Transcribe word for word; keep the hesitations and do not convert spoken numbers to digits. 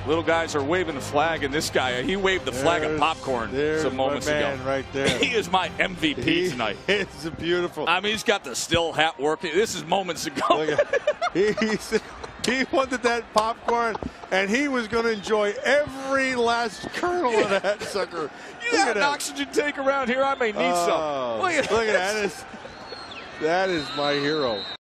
Little guys are waving the flag, and this guy, he waved the flag of popcorn some moments my man ago. Right there. He is my M V P he, tonight. It's beautiful. I mean, he's got the still hat working. This is moments ago. Look at, he, he, he wanted that popcorn, and he was going to enjoy every last kernel of that sucker. You got an oxygen tank around here? I may need oh, some. Look at, look at that. That is, that is my hero.